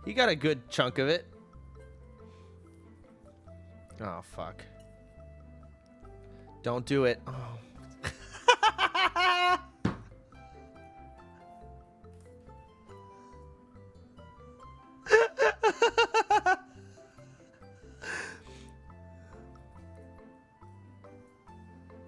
He got a good chunk of it. Oh, fuck. Don't do it. Oh.